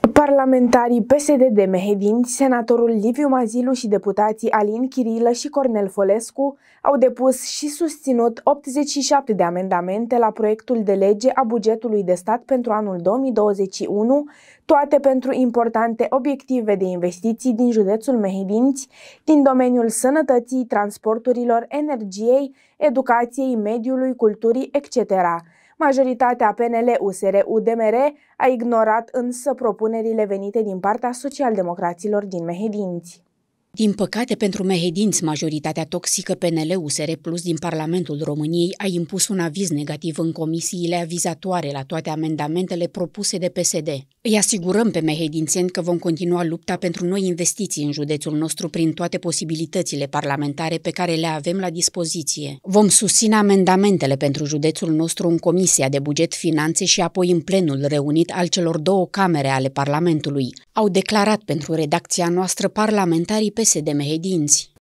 Parlamentarii PSD de Mehedinți, senatorul Liviu Mazilu și deputații Alin Chirilă și Cornel Folescu au depus și susținut 87 de amendamente la proiectul de lege a bugetului de stat pentru anul 2021, toate pentru importante obiective de investiții din județul Mehedinți, din domeniul sănătății, transporturilor, energiei, educației, mediului, culturii, etc. Majoritatea PNL, USR, UDMR a ignorat însă propunerile venite din partea socialdemocraților din Mehedinți. Din păcate pentru Mehedinți, majoritatea toxică PNL-USR Plus din Parlamentul României a impus un aviz negativ în comisiile avizatoare la toate amendamentele propuse de PSD. Îi asigurăm pe mehedințeni că vom continua lupta pentru noi investiții în județul nostru prin toate posibilitățile parlamentare pe care le avem la dispoziție. Vom susține amendamentele pentru județul nostru în Comisia de Buget Finanțe și apoi în plenul reunit al celor două camere ale Parlamentului, au declarat pentru redacția noastră parlamentarii PSD Mehedinți.